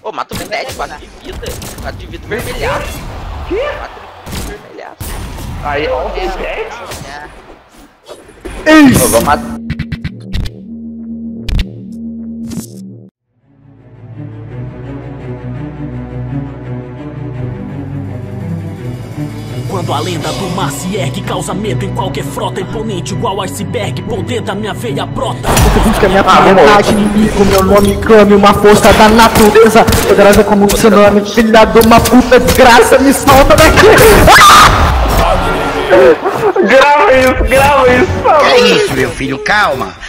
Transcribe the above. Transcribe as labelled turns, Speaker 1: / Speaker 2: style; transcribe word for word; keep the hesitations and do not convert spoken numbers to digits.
Speaker 1: Ô, mata o Menete, quatro de vida. quatro de vida vermelhado. quatro de vida vermelhado.
Speaker 2: Aí, ó, o Menete.
Speaker 1: Ô, vou matar.
Speaker 3: Quando a lenda do mar se ergue, causa medo em qualquer frota. Imponente igual iceberg, poder da minha veia brota.
Speaker 4: Busca minha piedade, inimigo, meu nome clame uma força da natureza poderosa como o tsunami, filha de uma puta desgraça, me solta daqui.
Speaker 2: Grava isso, grava isso, por favor.
Speaker 5: É isso, meu filho, calma.